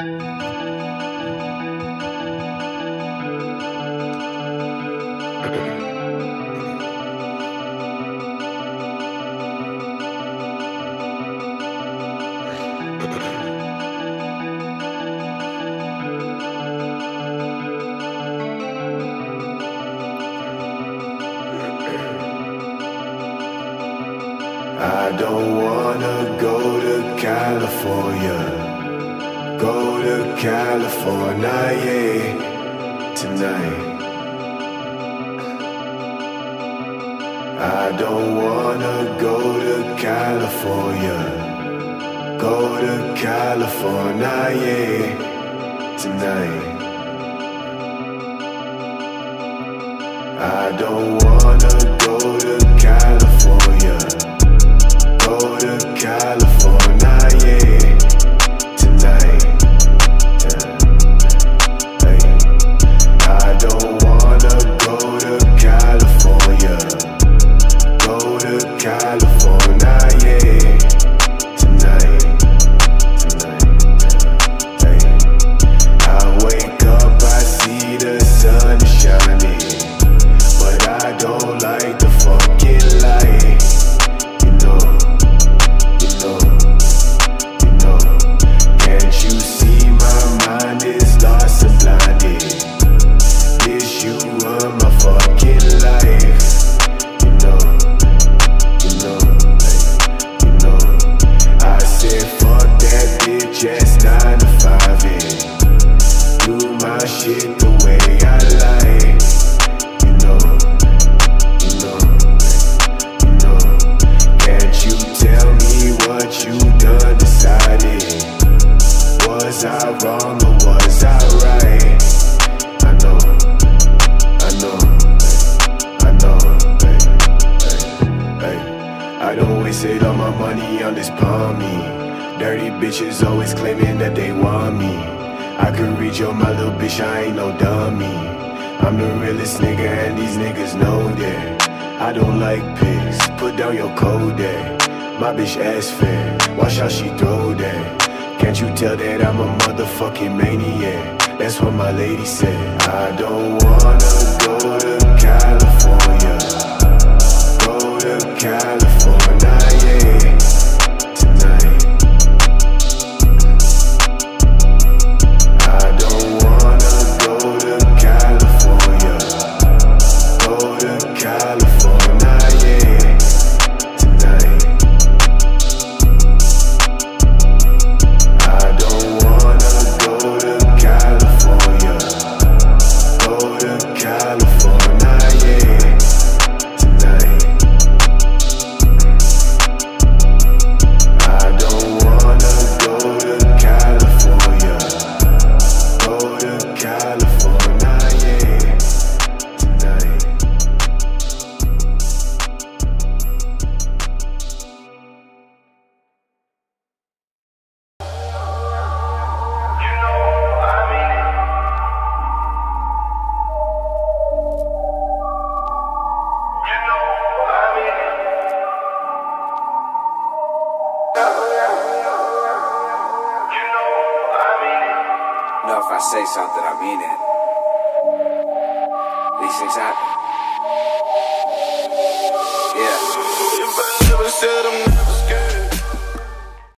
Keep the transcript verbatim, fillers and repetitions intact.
I don't wanna go to California, go to California, yeah, tonight. I don't wanna go to California, go to California, yeah, tonight. I don't wanna go to California, go to California, yeah, tonight. Yeah. Hey. I don't wanna go to California, go to California, yeah, tonight. Tonight. Hey. I wake up, I see the sun shining, but I don't like the fucking light. You know, you know, you know. Can't you see my mind is lost and blinded? Wish you were my fucking life. You know, you know, like, you know. I said fuck that bitch ass nine to five it. Do my shit the way I like. You know, you know, you know. Can't you tell me what you done decided? Was I wrong or was I right? I know, I know, I know, hey, hey, hey. I don't waste it all my money on this palmy. Dirty bitches always claiming that they want me. I could reach your my little bitch, I ain't no dummy. I'm the realest nigga and these niggas know that. I don't like pigs, put down your code there. My bitch ass fat, watch how she throw that. Can't you tell that I'm a motherfucking maniac? That's what my lady said. I don't wanna go to California, go to California, yeah, tonight. I don't wanna go to California, go to California, yeah, tonight. I don't wanna go to California, go to California, yeah, tonight. I don't wanna go to California, go to California, yeah, tonight. No, if I say something, I mean it. These things happen. Yeah. If I never said I'm